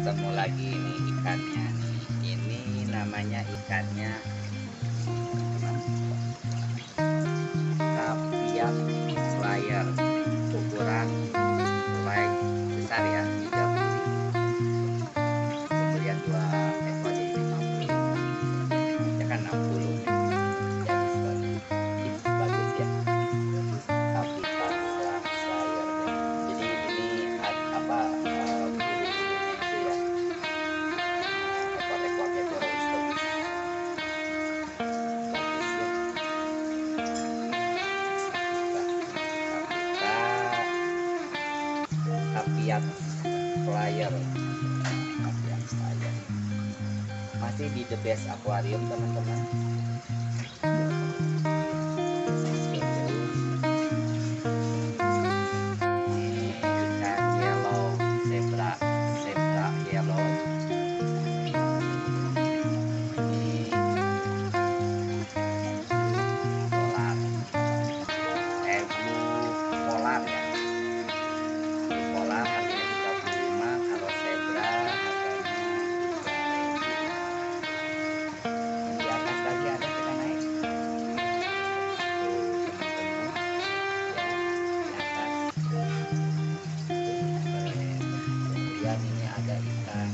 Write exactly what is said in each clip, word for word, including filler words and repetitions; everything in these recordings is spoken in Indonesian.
ketemu lagi nih ikannya nih. Ini namanya ikannya Kaviak flyer, ukuran mulai besar ya, tiga puluh. Kemudian dua ekor jadi lima puluh. Ya kan enam puluh. Jadi bagus ya. Kaviak flyer. Jadi ini apa eh, bulu-bulunya itu ya. Ekor-ekornya terus bagus. Bagus ya. Kaviak flyer, Kaviak flyer masih di The Best Aquarium teman-teman. Ini ikan yellow zebra, zebra yellow. Ini polar, eh blue polar ya. Polar harganya tiga puluh lima, kalau zebra harganya di atas lagi ada, kita naik tuh teman-teman ya, di atas keren. Kemudian ini ada ikan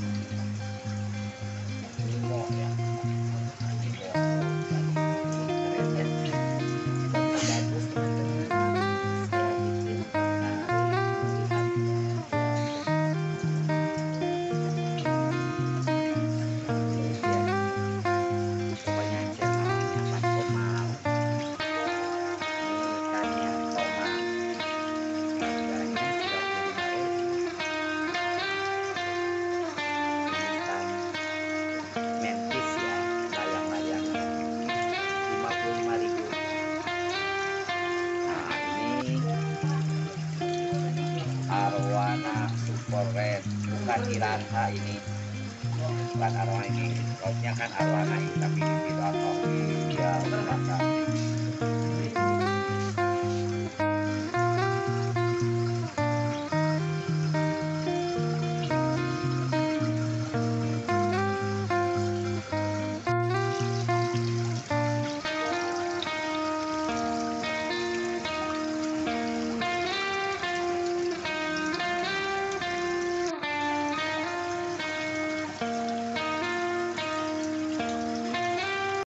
Nemo ya, Nemo keren ya, bagus teman-teman. Saya bikin tertarik melihatnya ya. Pokoknya channelnya Mas Komal. Ini ikannya Komal. Harganya tiga puluh lima ribu. Ini ikan mantis ya, layang-layangnya lima puluh lima ribu. Nah ini arwana super red, bukan piranha ini. Bukan arwana ini, lautnya kan arwana ini, tapi di piranha dia rasa